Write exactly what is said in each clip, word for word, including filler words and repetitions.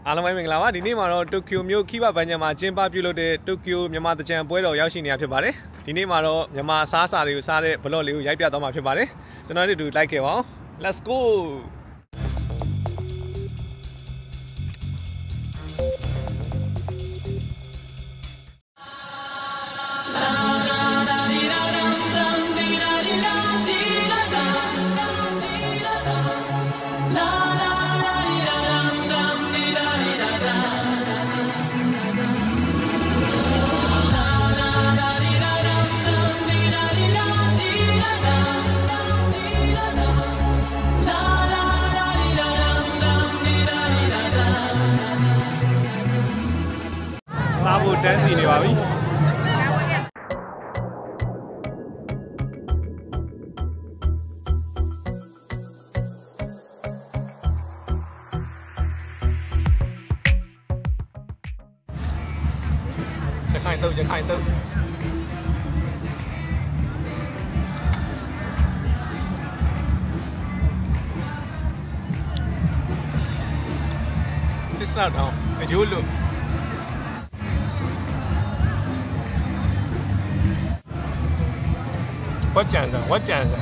အားလုံးပဲမင်္ဂလာပါဒီနေ့မှာတော့တိုကျိုမြို့ခိဘဘန်ညာမှာကျင်းပပြုလုပ်တဲ့တိုကျိုမြန်မာတကြံပွဲတော်ရောက်ရှိနေတာဖြစ်ပါတယ်ဒီနေ့မှာတော့မြန်မာအစားအစာတွေကိုစားတဲ့ဘလော့လေးကိုရိုက်ပြသွားမှာဖြစ်ပါတယ်ကျွန်တော်တို့တူလိုက်ခဲ့ပါအောင် Let's goစားဖို့တန်းစီနေပါပြီจะขายตึกจะขายตึกที่สนามเอาอายุลุ我讲的，我讲的。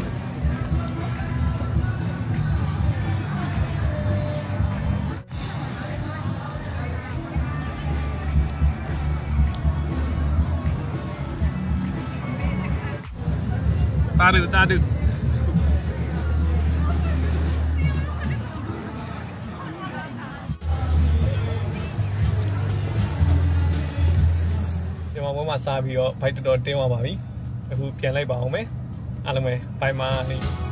大肚大肚。ဒီမှာဘုံမှာစားပြီးတော့ဘိုက်တော်တော်တင်းသွားပါပြီအခုပြန်လိုက်ပါအောင်မယ်အားလုံးပဲဘိုင်မာနေ